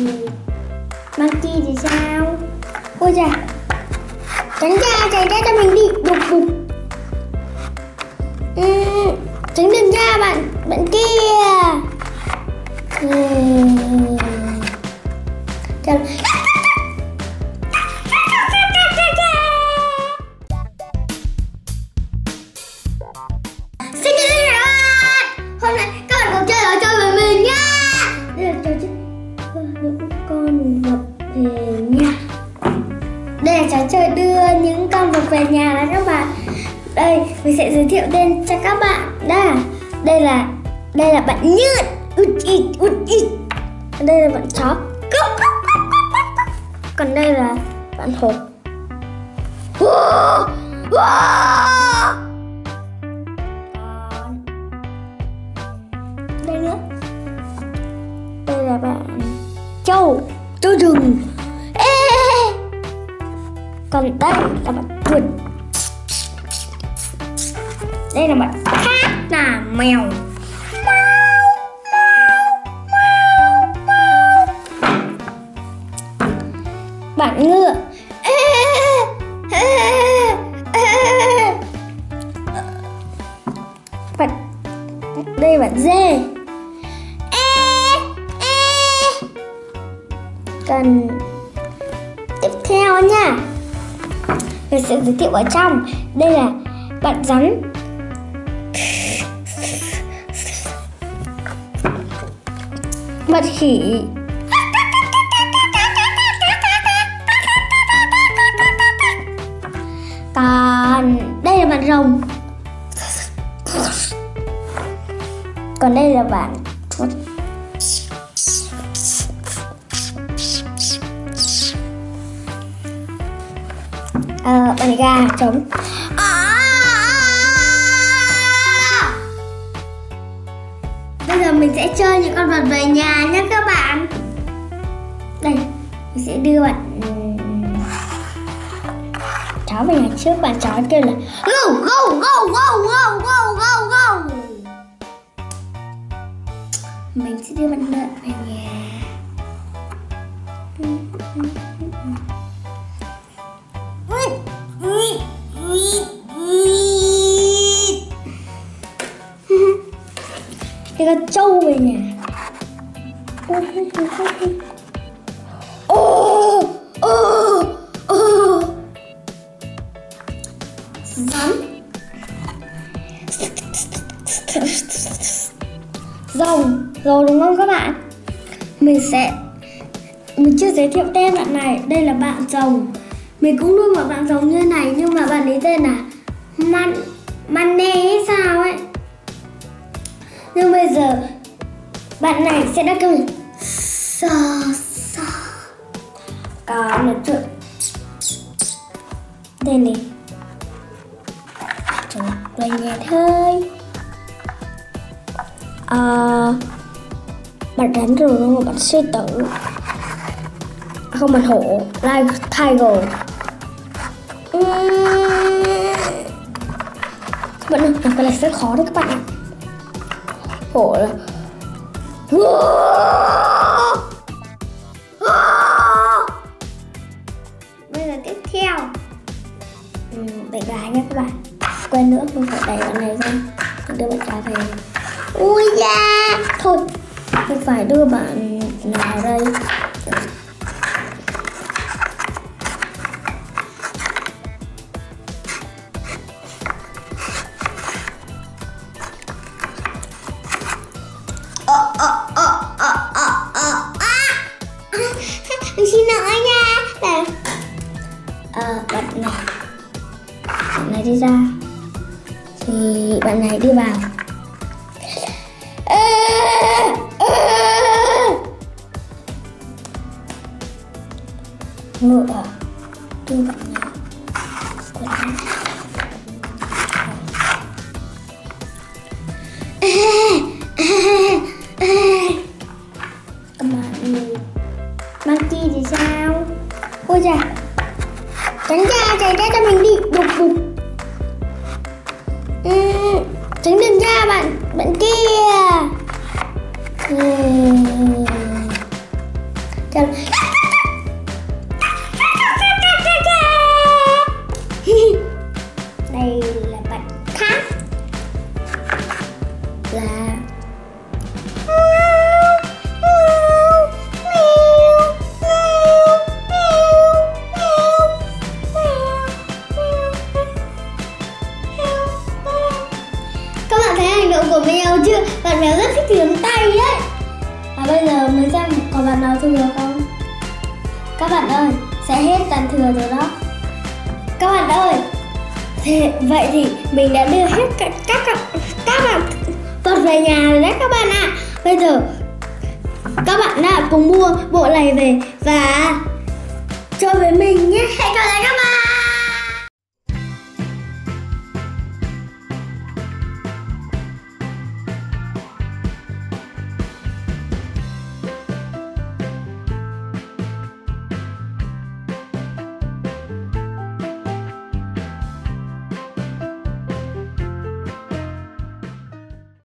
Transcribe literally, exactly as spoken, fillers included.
Mang chi thì sao? Ôi da, tránh ra, tránh ra cho mình đi. Đục đục. uhm, Tránh đừng ra bạn, bạn kia. uhm. Chào. Xin chào các bạn. Hôm nay các bạn cùng chơi ở chơi với mình nha. Đây là trò chơi những con vật về nhà. Đây là trò chơi đưa những con vật về nhà đó các bạn. Đây mình sẽ giới thiệu tên cho các bạn. Đây là đây là đây là bạn Nhật. Út ít út ít. Đây là bạn chó. Còn đây là bạn hổ. Đây nữa. Đây là bạn trâu, trâu rừng. Ê! Còn đây là bạn chuột. Đây là bạn khác là mèo. Bạn ngựa. Bạn đây bạn dê. Cần tiếp theo nha, mình sẽ giới thiệu ở trong. Đây là bạn rắn. Bạn khỉ. Còn đây là bạn rồng. Còn đây là bạn chuột. Ờ, bạn gà trống. Bây giờ mình sẽ chơi những con vật về nhà nhé các bạn. Đây, mình sẽ đưa bạn chó về nhà trước. Bạn chó kêu là go go go go go go go go. Mình sẽ đưa bạn lợn về nhà. Cái con trâu về nhà. Ô ô ô rắn. Rồng, rồng đúng không các bạn? Mình sẽ mình chưa giới thiệu tên bạn này. Đây là bạn rồng. Mình cũng nuôi một bạn rồng như này, nhưng mà bạn ấy tên là Man Mane hay sao ấy. Nhưng bây giờ bạn này sẽ đã kêu sờ sờ. Còn một chút đây này, chuột về nhà thôi. À, bạn rắn rồi đúng không? Bạn sư tử. À, không, bạn hổ. Like tiger. uhm. Bạn ơi, cái này rất khó đấy các bạn ạ. Hổ là bây giờ tiếp theo ừ, đẩy gái nha các bạn. Quên nữa, không phải đẩy bạn này ra, mình đưa bạn gái về. Ui da, thôi mình phải đưa bạn nào đây. Xin lỗi nha. Để ờ, bạn này bạn này đi ra thì bạn này đi vào. Ngựa đi vào nhà. Các bạn mang chi thì sao? Ôi da, tránh ra, tránh ra cho mình đi. Đục đục. uhm, Tránh đừng ra bạn, bạn kia. uhm. Chào. Đây là bạn khác là các bạn thấy hành động của mèo chưa? Bạn mèo rất thích liếm tay đấy. Và bây giờ mới xem còn bạn nào thừa không? Các bạn ơi, sẽ hết tàn thừa rồi đó. Các bạn ơi, thế, vậy thì mình đã đưa hết các các các, các bạn vật về nhà rồi đấy các bạn ạ. À. Bây giờ các bạn đã cùng mua bộ này về và chơi với mình nhé. Hẹn gặp lại các bạn.